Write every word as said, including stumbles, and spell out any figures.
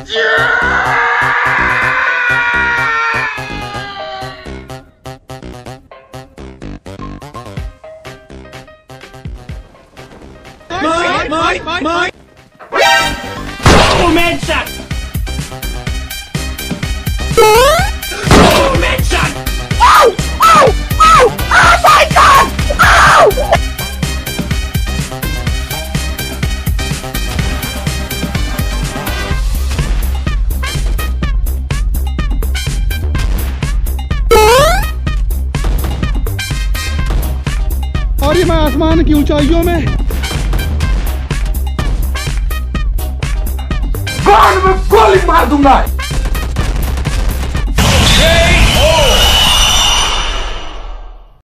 Mike, Mike, Mike, Mike. Momentum. Momentum. Oh, oh, oh, oh my God! Oh! और ये मैं आसमान की ऊंचाइयों में कान में गोली मार दूंगा।